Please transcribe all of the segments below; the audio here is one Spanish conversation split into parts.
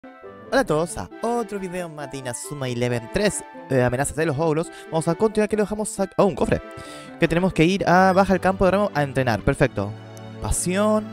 Hola a todos a otro video más de Inazuma Eleven 3 amenazas de los ogros. Vamos a continuar que lo dejamos a un cofre. Que tenemos que ir a baja el campo de ramo a entrenar. Perfecto. Pasión.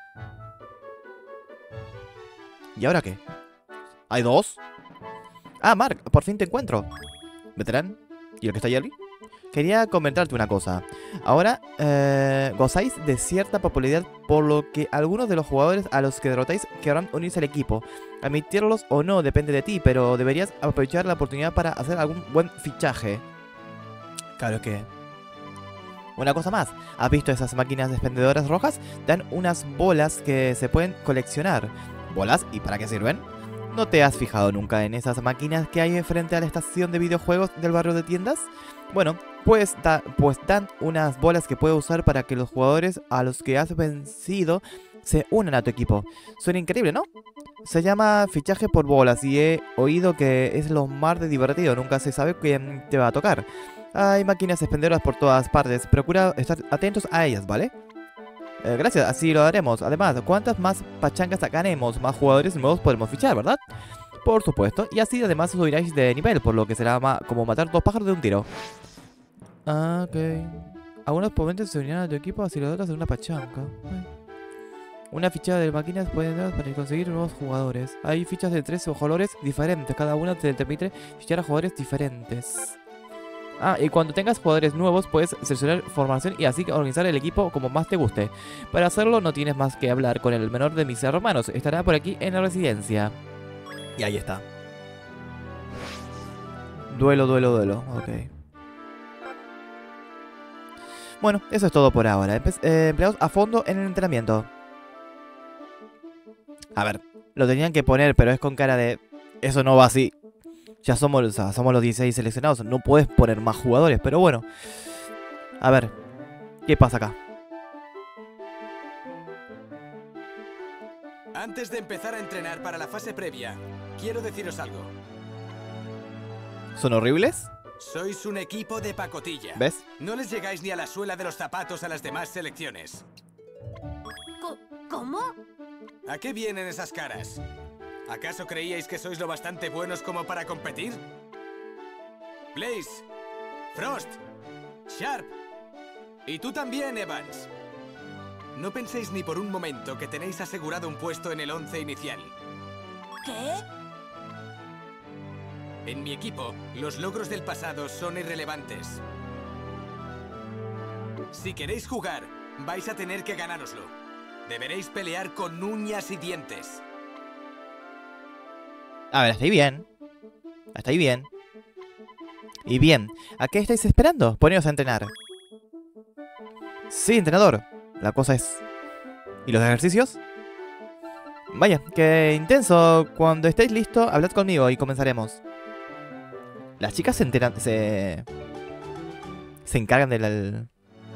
¿Y ahora qué? ¿Hay dos? Ah, Mark, por fin te encuentro. ¿Veterán? ¿Y el que está Jerry? Quería comentarte una cosa. Ahora gozáis de cierta popularidad, por lo que algunos de los jugadores a los que derrotáis querrán unirse al equipo. Admitirlos o no depende de ti, pero deberías aprovechar la oportunidad para hacer algún buen fichaje. Claro que... Una cosa más, ¿has visto esas máquinas expendedoras rojas? Dan unas bolas que se pueden coleccionar. ¿Bolas? ¿Y para qué sirven? ¿No te has fijado nunca en esas máquinas que hay frente a la estación de videojuegos del barrio de tiendas? Bueno, pues dan unas bolas que puedes usar para que los jugadores a los que has vencido se unan a tu equipo. Suena increíble, ¿no? Se llama fichaje por bolas y he oído que es lo más de divertido. Nunca se sabe quién te va a tocar. Hay máquinas expendedoras por todas partes. Procura estar atentos a ellas, ¿vale? Gracias, así lo haremos. Además, cuantas más pachangas ganemos, más jugadores nuevos podremos fichar, ¿verdad? Por supuesto, y así además subiráis de nivel, por lo que será como matar dos pájaros de un tiro. Ok. Algunos oponentes se unirán a tu equipo así los otros en una pachanga. Una ficha de máquinas pueden dar para conseguir nuevos jugadores. Hay fichas de 13 colores diferentes, cada una te permite fichar a jugadores diferentes. Ah, y cuando tengas jugadores nuevos puedes seleccionar formación y así organizar el equipo como más te guste. Para hacerlo no tienes más que hablar con el menor de mis hermanos. Estará por aquí en la residencia. Y ahí está. Duelo. Ok. Bueno, eso es todo por ahora. Empleados a fondo en el entrenamiento. A ver, lo tenían que poner, pero es con cara de... Eso no va así. Ya somos los 16 seleccionados. No puedes poner más jugadores, pero bueno. A ver, ¿qué pasa acá? Antes de empezar a entrenar para la fase previa, quiero deciros algo. ¿Son horribles? Sois un equipo de pacotilla. ¿Ves? No les llegáis ni a la suela de los zapatos a las demás selecciones. ¿Cómo? ¿A qué vienen esas caras? ¿Acaso creíais que sois lo bastante buenos como para competir? Blaze, Frost, Sharp y tú también, Evans. No penséis ni por un momento que tenéis asegurado un puesto en el 11 inicial. ¿Qué? En mi equipo, los logros del pasado son irrelevantes. Si queréis jugar, vais a tener que ganároslo. Deberéis pelear con uñas y dientes. A ver, estoy bien. Estoy bien. Y bien, ¿a qué estáis esperando? Poneos a entrenar. Sí, entrenador. La cosa es... ¿Y los ejercicios? Vaya, qué intenso. Cuando estéis listos, hablad conmigo y comenzaremos. Las chicas se enteran... Se encargan de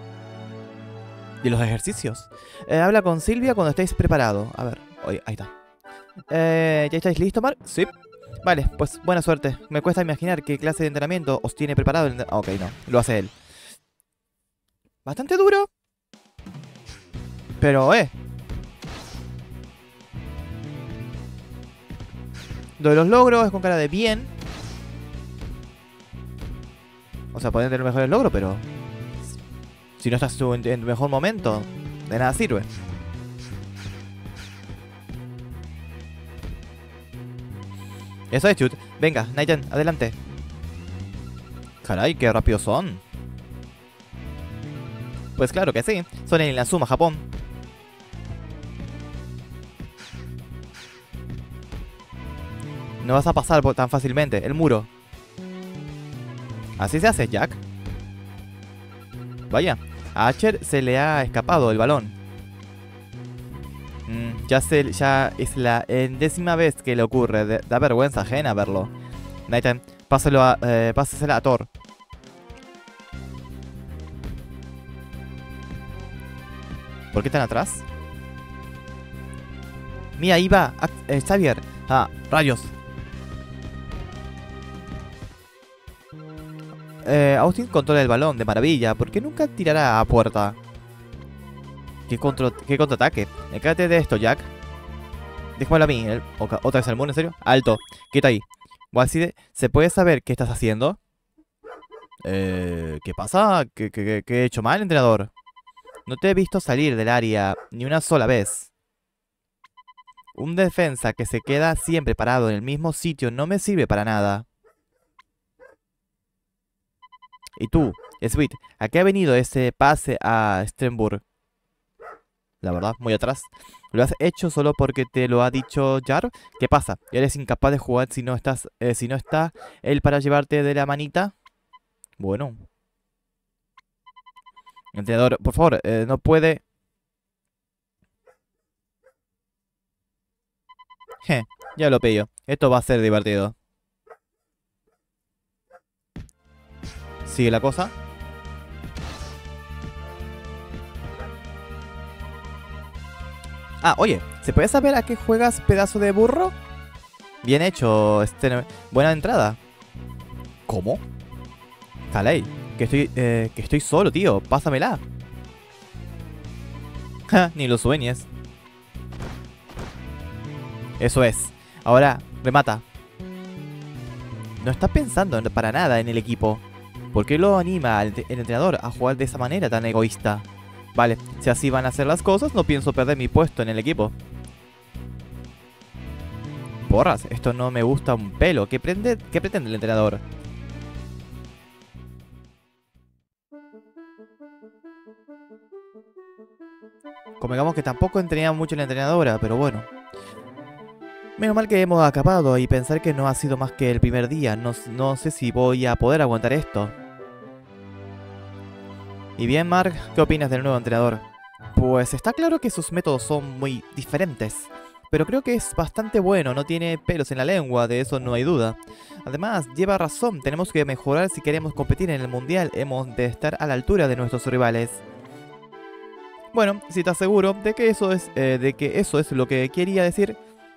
los ejercicios. Habla con Silvia cuando estéis preparados. A ver, ahí está. ¿Ya estáis listos, Mark? Sí. Vale, pues buena suerte. Me cuesta imaginar qué clase de entrenamiento os tiene preparado el... Ok, no, lo hace él. Bastante duro. Pero, Lo de los logros es con cara de bien. O sea, pueden tener mejores logros, pero... Si no estás en tu mejor momento, de nada sirve. Eso es, Chut. Venga, Naiten, adelante. Caray, qué rápidos son. Pues claro que sí. Son en Inazuma, Japón. No vas a pasar tan fácilmente. El muro. Así se hace, Jack. Vaya, a Archer se le ha escapado el balón. Ya es la 10ª vez que le ocurre. Da vergüenza ajena verlo. Naiten, pásasela a Thor. ¿Por qué están atrás? Mira, ahí va. Xavier. Ah, rayos. Austin controla el balón de maravilla. ¿Por qué nunca tirará a puerta? ¿Qué contraataque? Encárgate de esto, Jack. déjamelo a mí. ¿Otra vez al mundo, en serio? Alto, quieto ahí. Walside, ¿se puede saber qué estás haciendo? ¿Qué pasa? ¿Qué he hecho mal, entrenador? No te he visto salir del área ni una sola vez. Un defensa que se queda siempre parado en el mismo sitio no me sirve para nada. ¿Y tú, Sweet, a qué ha venido ese pase a Strenburg? La verdad, muy atrás. ¿Lo has hecho solo porque te lo ha dicho Jar? ¿Qué pasa? ¿Eres incapaz de jugar si no está él para llevarte de la manita? Bueno. Entrenador, por favor, no puede... Ya lo pillo. Esto va a ser divertido. Sigue la cosa. Ah, oye, ¿se puede saber a qué juegas, pedazo de burro? Bien hecho, buena entrada. ¿Cómo? Caley, que estoy solo, tío. Pásamela. Ja, ni lo sueñes. Eso es. Ahora, remata. No está pensando para nada en el equipo. ¿Por qué lo anima el entrenador a jugar de esa manera tan egoísta? Vale, si así van a ser las cosas, no pienso perder mi puesto en el equipo. Porras, esto no me gusta un pelo. ¿Qué pretende el entrenador? Convengamos que tampoco entrenaba mucho la entrenadora, pero bueno. Menos mal que hemos acabado y pensar que no ha sido más que el primer día. No sé si voy a poder aguantar esto. Y bien, Mark, ¿qué opinas del nuevo entrenador? Pues está claro que sus métodos son muy diferentes. Pero creo que es bastante bueno, no tiene pelos en la lengua, de eso no hay duda. Además, lleva razón, tenemos que mejorar si queremos competir en el mundial. Hemos de estar a la altura de nuestros rivales. Bueno, si estás seguro de que eso es lo que quería decir...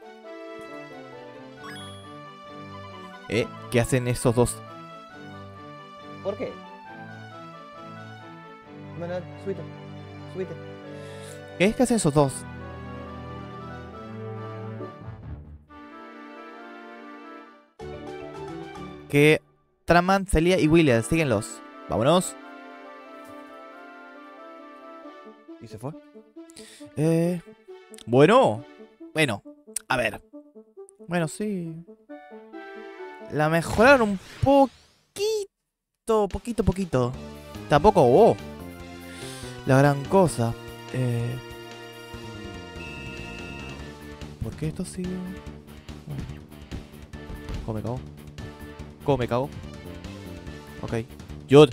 ¿Qué hacen esos dos? ¿Por qué? Bueno, súbete. ¿Qué es que hacen esos dos? Que Traman, Celia y William, síguenlos. Vámonos. ¿Y se fue? Bueno, a ver. Bueno, sí. La mejoraron un poquito. Tampoco, la gran cosa. ¿Por qué esto sigue? ¿Cómo me cago? Ok. Jude.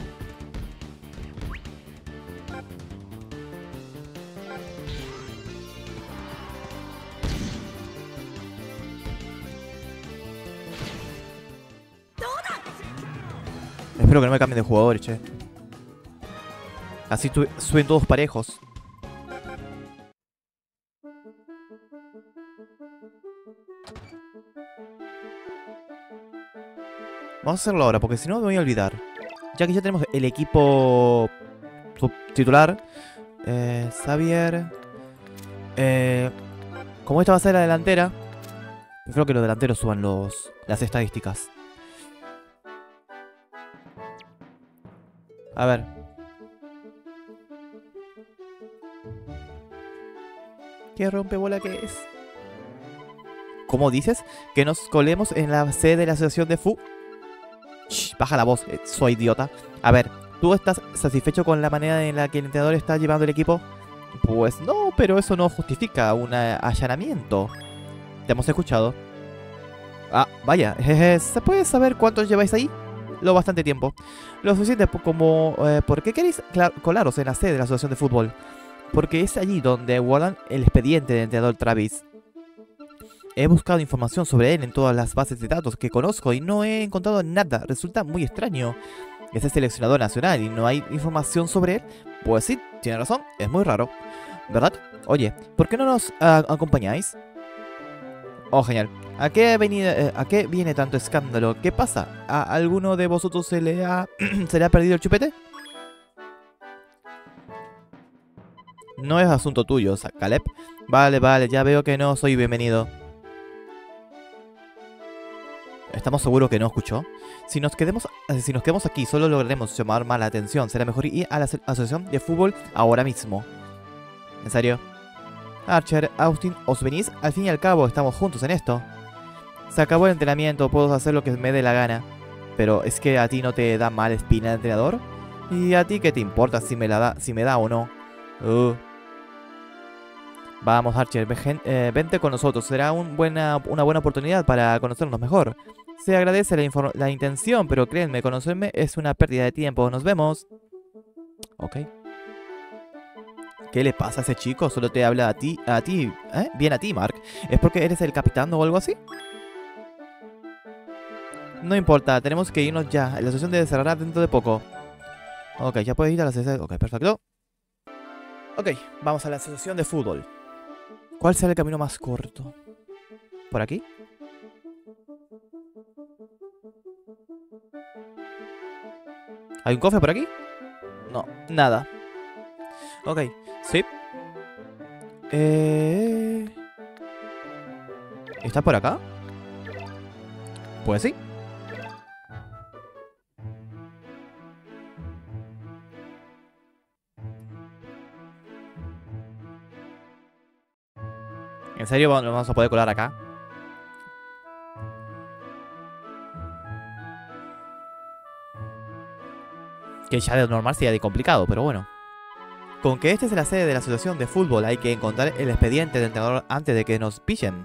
Espero que no me cambien de jugadores, che. Así suben todos parejos. Vamos a hacerlo ahora, porque si no me voy a olvidar. Ya que ya tenemos el equipo titular. Xavier. Como esta va a ser la delantera, prefiero que los delanteros suban las estadísticas. A ver. ¿Qué rompebola que es? ¿Cómo dices? ¿Que nos colemos en la sede de la asociación de Fu? Shh, baja la voz, soy idiota. A ver, ¿tú estás satisfecho con la manera en la que el entrenador está llevando el equipo? Pues no, pero eso no justifica un allanamiento. Te hemos escuchado. Ah, vaya, ¿se puede saber cuántos lleváis ahí? Lo bastante tiempo. Lo suficiente como... ¿por qué queréis colaros en la sede de la asociación de fútbol? Porque es allí donde guardan el expediente del entrenador Travis. He buscado información sobre él en todas las bases de datos que conozco y no he encontrado nada. Resulta muy extraño. Es el seleccionador nacional y no hay información sobre él. Pues sí, tiene razón, es muy raro, ¿verdad? Oye, ¿por qué no nos acompañáis? Oh, genial. ¿A qué viene tanto escándalo? ¿Qué pasa? ¿A alguno de vosotros se le ha perdido el chupete? No es asunto tuyo, Caleb. Vale, ya veo que no soy bienvenido. ¿Estamos seguros que no escuchó? Si nos quedamos aquí, solo lograremos llamar más la atención. Será mejor ir a la asociación de fútbol ahora mismo. ¿En serio? Archer, Austin, ¿os venís? Al fin y al cabo, estamos juntos en esto. Se acabó el entrenamiento, puedo hacer lo que me dé la gana. Pero, ¿es que a ti no te da mala espina el entrenador? ¿Y a ti qué te importa si me da o no? Vamos, Archer, vente con nosotros. Será una buena oportunidad para conocernos mejor. Se agradece la intención, pero créanme, conocerme es una pérdida de tiempo. Nos vemos. Ok. ¿Qué le pasa a ese chico? Solo te habla a ti, ¿eh? Bien a ti, Mark. ¿Es porque eres el capitán o algo así? No importa, tenemos que irnos ya. La sesión debe cerrar dentro de poco. Ok, ya puedes ir a la sesión. Ok, perfecto. Ok, vamos a la asociación de fútbol. ¿Cuál será el camino más corto? ¿Por aquí? ¿Hay un cofre por aquí? No, nada. Ok, sí. ¿Está por acá? Pues sí. ¿En serio vamos a poder colar acá? Que ya de normal sería de complicado, pero bueno. Con que este es la sede de la asociación de fútbol, hay que encontrar el expediente del entrenador antes de que nos pillen.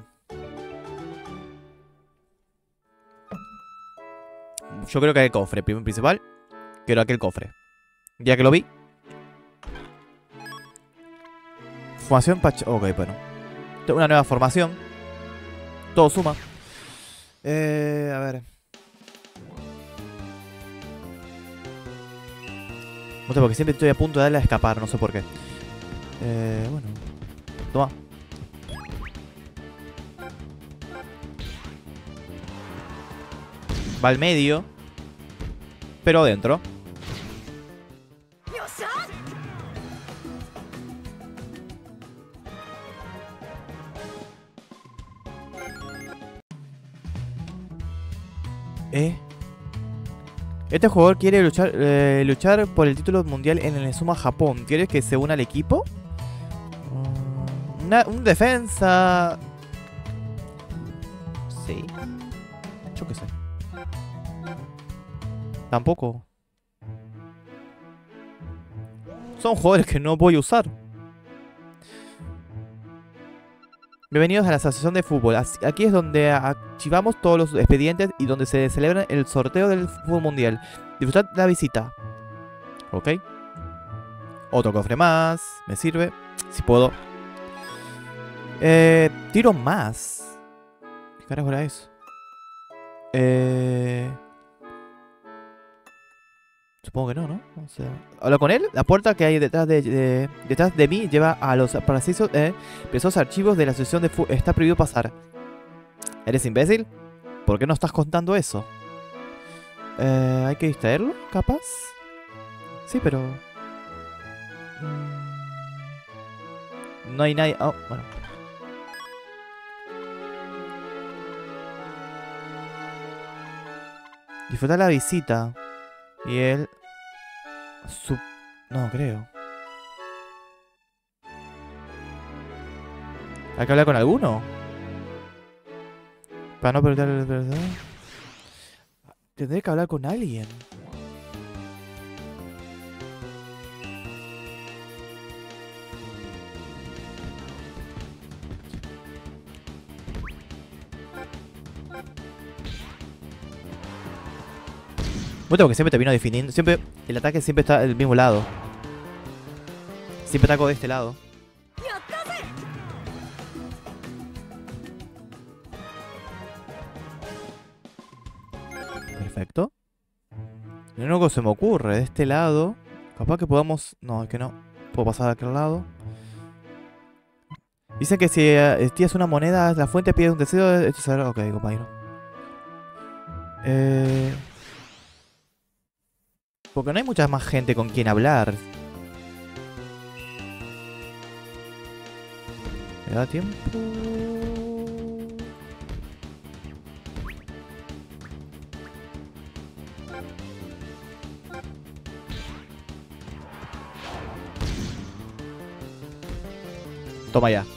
Yo creo que hay el cofre, principal. Quiero aquel cofre. Ya que lo vi. Formación Ok, bueno. Una nueva formación. Todo suma. A ver. No sé, porque siempre estoy a punto de darle a escapar, no sé por qué. Bueno. Toma. Va al medio. Pero adentro. Este jugador quiere luchar por el título mundial en el Suma Japón. ¿Quieres que se una al equipo? Un defensa. Sí. Yo qué sé. Tampoco. Son jugadores que no voy a usar. Bienvenidos a la asociación de fútbol. Aquí es donde archivamos todos los expedientes y donde se celebra el sorteo del fútbol mundial. Disfrutad la visita. Ok. Otro cofre más. Me sirve. Si puedo. Tiro más. ¿Qué carajo era eso? Supongo que no, ¿no? O sea, hablo con él. La puerta que hay detrás de mí lleva a los precisos archivos de la asociación de fútbol. Está prohibido pasar. ¿Eres imbécil? ¿Por qué no estás contando eso? ¿Hay que distraerlo? ¿Capaz? Sí, pero... No hay nadie... Oh, bueno. Disfrutar la visita. Y él... No, creo. ¿Hay que hablar con alguno? Para no perder el verdad. Tendré que hablar con alguien. Bueno, que siempre termino definiendo. Siempre. El ataque siempre está del mismo lado. Siempre ataco de este lado. Perfecto. Lo único que se me ocurre de este lado. Capaz que podamos. No, es que no. Puedo pasar a aquel lado. Dicen que si tiras una moneda, la fuente pide un deseo. Esto será. Ok, compañero. Porque no hay mucha más gente con quien hablar. ¿Me da tiempo? Toma ya.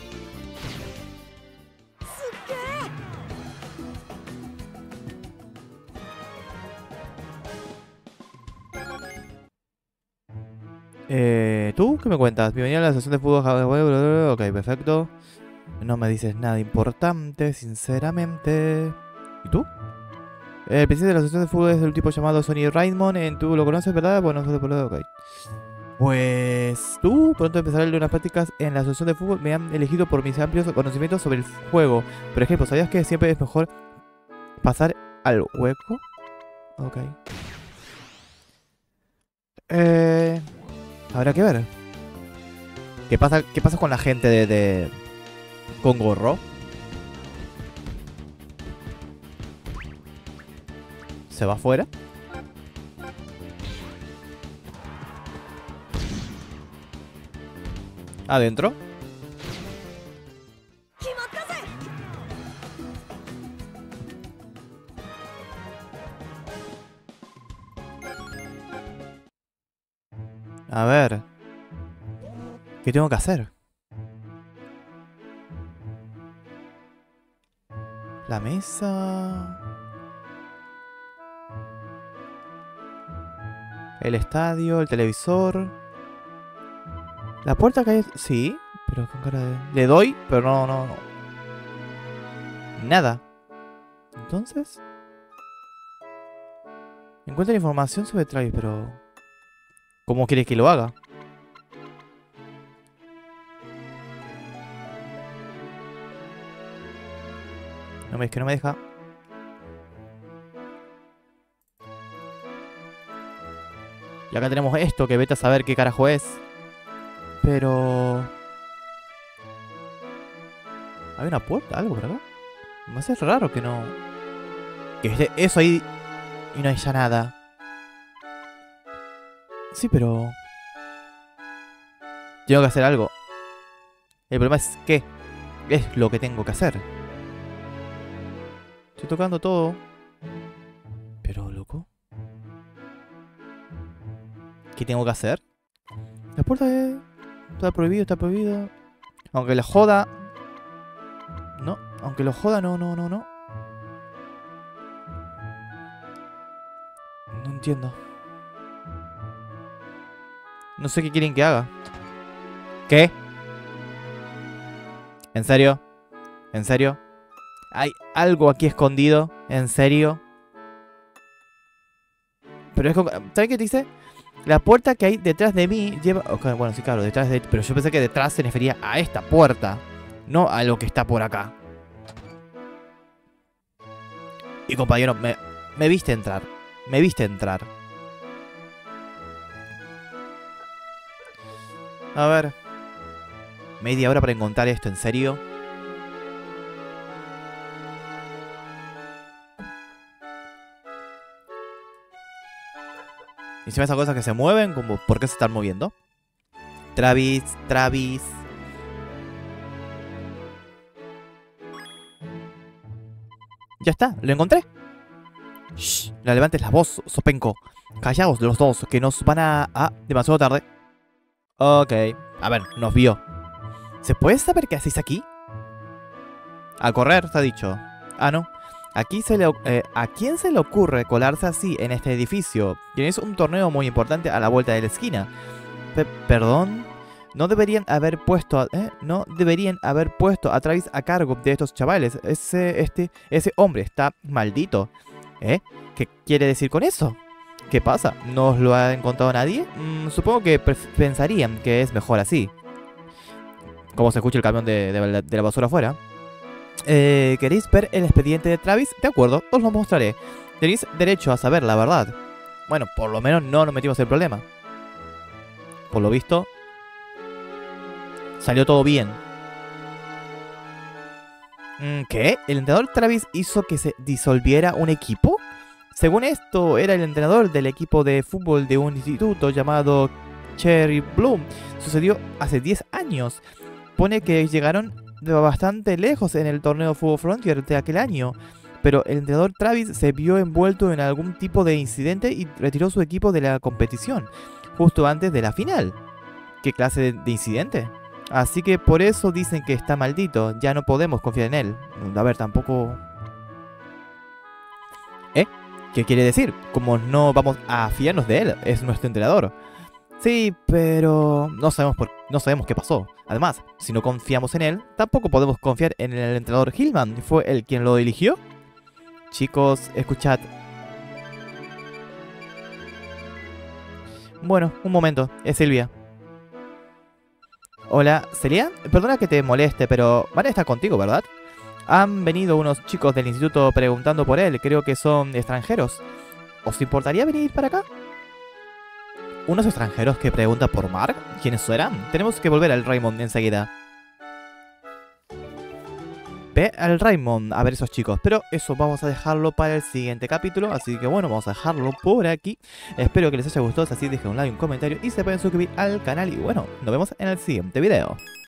¿Tú qué me cuentas? Bienvenido a la sesión de fútbol. Ok, perfecto. No me dices nada importante, sinceramente. ¿Y tú? El presidente de la asociación de fútbol es del tipo llamado Sonny Raymond. ¿Tú lo conoces, verdad? Bueno, ok. Pues tú pronto empezaré unas prácticas en la asociación de fútbol. Me han elegido por mis amplios conocimientos sobre el juego. Por ejemplo, ¿sabías que siempre es mejor pasar al hueco? Ok. Habrá que ver. ¿Qué pasa con la gente con gorro? ¿Se va afuera? ¿Adentro? A ver. ¿Qué tengo que hacer? La mesa... El estadio, el televisor... La puerta que hay... Sí, pero con cara de... Le doy, pero no. Nada. Entonces... Encuentra información sobre Travis, pero... ¿Cómo quieres que lo haga? No, es que no me deja. Y acá tenemos esto, que vete a saber qué carajo es. Pero... ¿Hay una puerta? ¿Algo por acá? Me hace raro que no... Que esté eso ahí y no haya nada. Sí, pero... Tengo que hacer algo. El problema es ¿qué es lo que tengo que hacer? Estoy tocando todo. Pero, loco. ¿Qué tengo que hacer? La puerta está prohibido, está prohibido. Aunque lo joda. No, aunque lo joda, no. No entiendo. No sé qué quieren que haga. ¿Qué? ¿En serio? ¿En serio? ¿Hay algo aquí escondido? ¿En serio? Pero es como... ¿Sabes qué te dice? La puerta que hay detrás de mí lleva... Okay, bueno, sí, claro, detrás de... Pero yo pensé que detrás se refería a esta puerta. No a lo que está por acá. Y compañero, me viste entrar. Me viste entrar. A ver. Media hora para encontrar esto, ¿en serio? Y encima esas cosas que se mueven, como ¿por qué se están moviendo? Travis. Ya está, lo encontré. Shh, no levantes la voz, Sopenko. Callaos los dos, que nos van a... Ah, demasiado tarde. Ok. A ver, nos vio. ¿Se puede saber qué hacéis aquí? A correr, te ha dicho. Ah, no. Aquí ¿a quién se le ocurre colarse así en este edificio? Tienes un torneo muy importante a la vuelta de la esquina. ¿Perdón? No deberían haber puesto a Travis a cargo de estos chavales. Ese hombre está maldito. ¿Qué quiere decir con eso? ¿Qué pasa? ¿No os lo ha encontrado nadie? Supongo que pensarían que es mejor así. Como se escucha el camión de la basura afuera. ¿Queréis ver el expediente de Travis? De acuerdo, os lo mostraré. Tenéis derecho a saber la verdad. Bueno, por lo menos no nos metimos en problema. Por lo visto, salió todo bien. ¿Qué? ¿El entrenador Travis hizo que se disolviera un equipo? Según esto, era el entrenador del equipo de fútbol de un instituto llamado Cherry Bloom. Sucedió hace 10 años. Pone que llegaron de bastante lejos en el torneo Fútbol Frontier de aquel año. pero el entrenador Travis se vio envuelto en algún tipo de incidente y retiró su equipo de la competición, justo antes de la final. ¿Qué clase de incidente? Así que por eso dicen que está maldito, ya no podemos confiar en él. A ver, tampoco... ¿Qué quiere decir? Como no vamos a fiarnos de él, es nuestro entrenador. Sí, pero no sabemos qué pasó. Además, si no confiamos en él, tampoco podemos confiar en el entrenador Hillman. ¿Fue él quien lo eligió? Chicos, escuchad. Bueno, un momento, es Silvia. Hola, ¿Celia? Perdona que te moleste, pero Van está contigo, ¿verdad? Han venido unos chicos del instituto preguntando por él, creo que son extranjeros. ¿Os importaría venir para acá? ¿Unos extranjeros que preguntan por Mark? ¿Quiénes serán? Tenemos que volver al Raymond enseguida. Ve al Raymond a ver esos chicos, pero eso vamos a dejarlo para el siguiente capítulo, así que bueno, vamos a dejarlo por aquí. Espero que les haya gustado, así dejen un like, un comentario y se pueden suscribir al canal y bueno, nos vemos en el siguiente video.